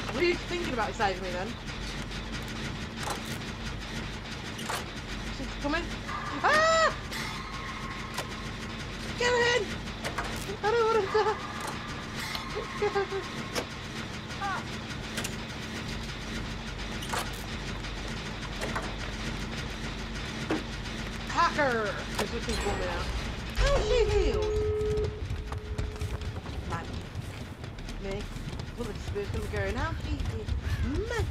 What are you thinking about saving me then? She's coming. Ah! Get in! I don't want to die. Get over. Ah. Hacker is looking for me now. How's she healed? Magic. Me? Well, the spirit's gonna go now. She is magic.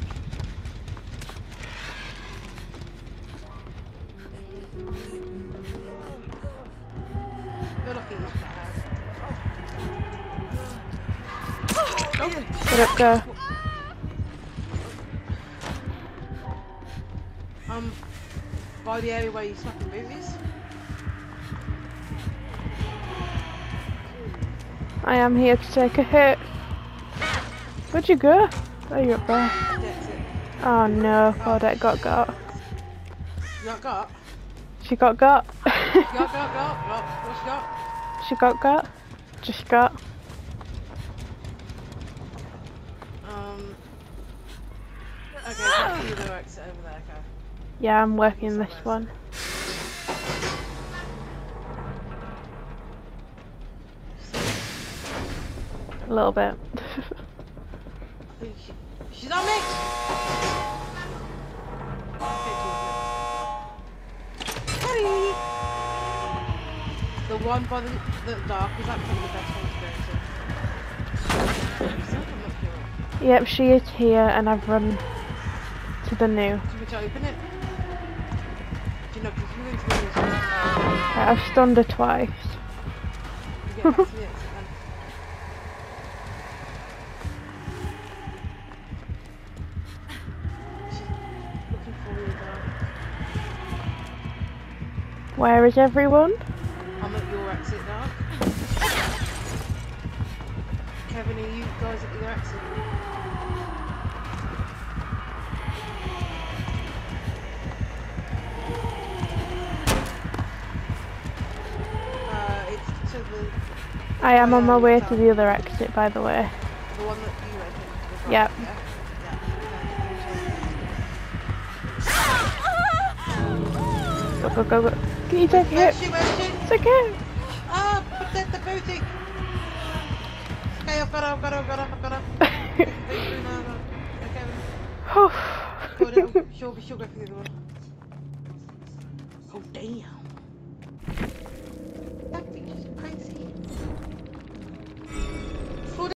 You're lucky it's bad. Get up, go. By the area where you smack the movies. I am here to take a hit. Where'd you go? Oh, you're up there. That's it. Oh no, Claudette got. You got? She got. Got. What's she got? She got. Just got. Okay, that's the other exit over there, okay. Yeah, I'm working this one. A little bit. She's on me! Hurry! The one by the dark is actually the best one to go to. Yep, she is here and I've run to the new. Do you want me to open it? Do you know, because you're going to the new. I've stunned her twice. You get back to the exit then. Where is everyone? I'm at your exit now. Kevin, are you guys at your exit? It's to the... I am on my way to the other exit, by the way. The one that you went in. Yep. Yeah. Go. Can you take it? Where's she? It's okay. Ah, protect the booty! Okay, I've got her. She'll go for the other one. Oh, damn. That bitch is crazy.